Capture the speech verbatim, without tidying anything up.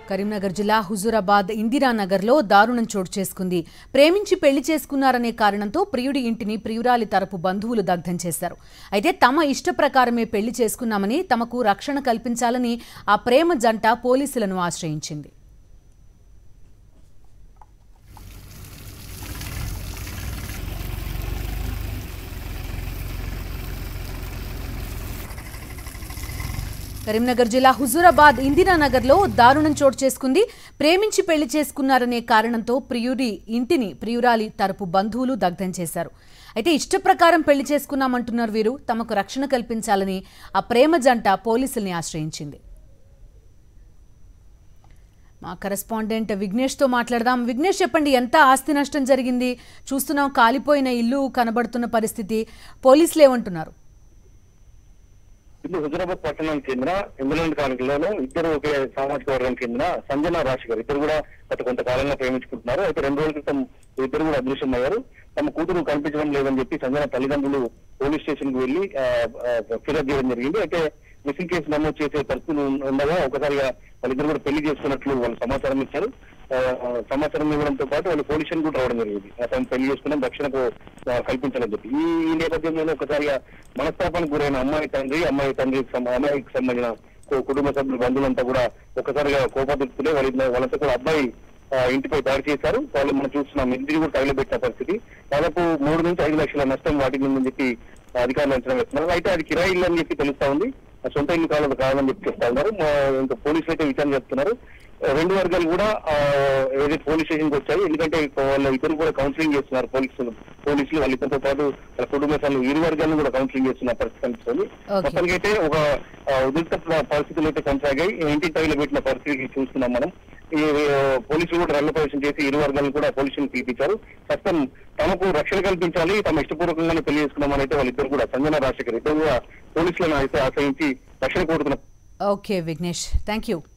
కరీంనగర్ జిల్లా హుజూరాబాద్ ఇందిరానగర్లో దారుణం చోటు చేసుకుంది. ప్రేమించి పెళ్లి చేసుకున్నారనే కారణంతో ప్రియుడి ఇంటిని ప్రియురాలి తరపు బంధువులు దగ్ధం చేశారు. అయితే తమ ఇష్ట ప్రకారమే పెళ్లి చేసుకున్నామని, తమకు రక్షణ కల్పించాలని ఆ ప్రేమ జంట పోలీసులను ఆశ్రయించింది. కరీంనగర్ జిల్లా హుజూరాబాద్ ఇందిరానగర్లో దారుణం చోటు చేసుకుంది. ప్రేమించి పెళ్లి చేసుకున్నారనే కారణంతో ప్రియుడి ఇంటిని ప్రియురాలి తరపు బంధువులు దగ్ధం చేశారు. అయితే ఇష్టప్రకారం పెళ్లి చేసుకున్నామంటున్నారు వీరు. తమకు రక్షణ కల్పించాలని ఆ ప్రేమ జంట పోలీసుల్ని ఆశ్రయించింది. మా కరెస్పాండెంట్ విఘ్నేష్ తో మాట్లాడదాం. విఘ్నేష్, చెప్పండి, ఎంత ఆస్తి నష్టం జరిగింది? చూస్తున్నాం, కాలిపోయిన ఇల్లు కనబడుతున్న పరిస్థితి. పోలీసులు ఏమంటున్నారు? ఇల్లు హుజూరాబాద్ పట్టణానికి చెందిన ఇంగ్లాండ్ కాలనీలోనూ ఇద్దరు ఒకే సామాజిక వర్గానికి చెందిన సంజన రాశి గారు ఇద్దరు కూడా గత కొంతకాలంగా ప్రేమించుకుంటున్నారు. అయితే రెండు రోజుల క్రితం ఇద్దరు కూడా అదృశ్యమయ్యారు. తమ కూతురు కనిపించడం లేదని చెప్పి సంజన తల్లిదండ్రులు పోలీస్ స్టేషన్ కు వెళ్లి ఫిర్యాదు చేయడం జరిగింది. అయితే మిస్సింగ్ కేసు నమోదు చేసే పరిస్థితులు ఉండగా ఒకసారిగా వాళ్ళిద్దరు కూడా పెళ్లి చేసుకున్నట్లు వాళ్ళు సమాచారం ఇచ్చారు. సమాచారం ఇవ్వడంతో పాటు వాళ్ళు పోలీస్ స్టేషన్ కూడా రావడం జరిగింది. తను పెళ్లి చేసుకున్నాం, రక్షణకు కల్పించాలని చెప్పి. ఈ ఈ నేపథ్యంలో ఒకసారిగా మనస్తాపానికి గురైన అమ్మాయి తండ్రి అమ్మాయి తండ్రి అమ్మాయికి సంబంధించిన కుటుంబ సభ్యుల బంధువులంతా కూడా ఒకసారిగా కోపదుక్కులే వాళ్ళ వాళ్ళంతా కూడా అబ్బాయి ఇంటిపై దాడి చేశారు. వాళ్ళు మనం చూస్తున్నాం, ఇంటిని కూడా తగిలిపెట్టిన పరిస్థితి. దాదాపు మూడు నుంచి ఐదు లక్షల నష్టం వాటికి ఉందని చెప్పి అధికారులు అంచనా వేస్తున్నారు. అయితే అది కిరాయి ఇల్లు అని చెప్పి తెలుస్తా ఉంది. సొంత ఇల్లు కాలేదు కావాలని చెప్పి చెప్తా ఉన్నారు. ఇంకా పోలీసులు అయితే విచారణ చెప్తున్నారు. రెండు వర్గాలు కూడా ఏదైతే పోలీస్ స్టేషన్కి వచ్చాయి. ఎందుకంటే వాళ్ళు ఇద్దరు కూడా కౌన్సిలింగ్ చేస్తున్నారు. పోలీసులు పోలీసులు వాళ్ళిద్దరితో పాటు వాళ్ళ కుటుంబ సభ్యులు ఇరు వర్గాలను కూడా కౌన్సిలింగ్ చేస్తున్న పరిస్థితి కనిపిస్తుంది. మొత్తానికైతే ఒక ఉద్రిక్త పరిస్థితులు అయితే కొనసాగాయి. ఇంటి తగిలి పెట్టిన పరిస్థితి చూస్తున్నాం మనం. ఈ పోలీసులు కూడా రంగ ప్రవేశం చేసి ఇరు వర్గాలను కూడా పోలీసులను పిలిపించారు. ప్రస్తుతం తమకు రక్షణ కల్పించాలి, తమ ఇష్టపూర్వకంగానే పెళ్లి చేసుకున్నామని అయితే వాళ్ళిద్దరు కూడా సంజన రాజశేఖర్ ఇద్దరు కూడా పోలీసులను అయితే ఆశ్రయించి రక్షణ కోరుతున్నారు. Okay Vignesh, thank you.